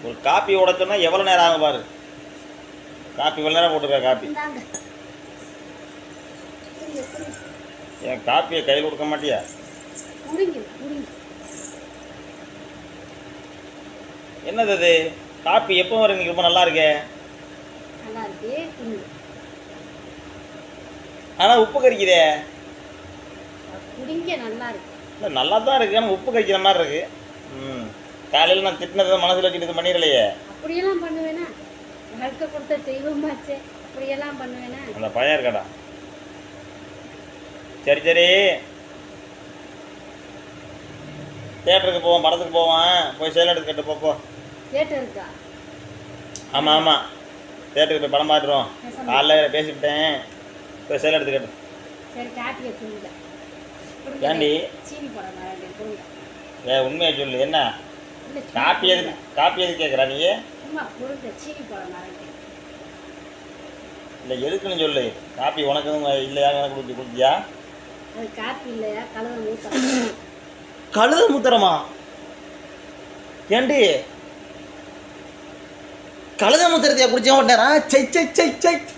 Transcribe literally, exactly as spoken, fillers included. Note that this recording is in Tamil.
ஒரு காப்பி உடைச்சோன்னா எவ்வளோ நேரம் ஆகும் பாரு. காப்பி இவ்வளோ நேரம் போட்டுருக்கா காப்பி. என் காப்பியை கையில் கொடுக்க மாட்டியா? என்னது அது? காப்பி எப்போ வரும்? ரொம்ப நல்லா இருக்கே. ஆனால் உப்பு கறிக்குதே. இல்லை நல்லா தான் இருக்கு, ஆனால் உப்பு கறிக்கிற மாதிரி இருக்கு. ம் காலையில் நான் திட்டினதை மனசில் வச்சுட்டு இது பண்ணிடலையே. அப்படியெல்லாம் பண்ணுவேனா? வாழ்க்கை கொடுத்த தெய்வமாச்சே, அப்படியெல்லாம் பண்ணுவேனா? அந்த பையன் இருக்காடா. சரி சரி, தியேட்டருக்கு போவோம், படத்துக்கு போவான். போய் சேல் எடுத்து கட்டு போ. தியேட்டர் இருக்கா? ஆமாம் ஆமாம், தியேட்டருக்கு போய் படம் பார்த்துருவோம். காலைல பேசிவிட்டேன், போய் சேல் எடுத்து கட்டு. சரி காப்பியை கொடுங்க. ஏண்டி சீனி போட கொடுங்க. ஏ உண்மையை சொல்லு, என்ன காப்பி எதுக்கு காப்பி எதுக்கு கேட்குறா நீ? சும்மா கொடுங்க, சீனி போட மாட்டேன். இல்லை எதுக்குன்னு சொல்லு. காப்பி உனக்கு எதுவும் இல்லையா? எனக்கு கொடுத்து கொடுத்தியா? அது காப்பி இல்லையா? கழுத மூத்தரம். கழுத மூத்தரமா? ஏண்டி கழுத மூத்திரத்தையா குடிச்சா ஓட்டாரா? சை சை சை சை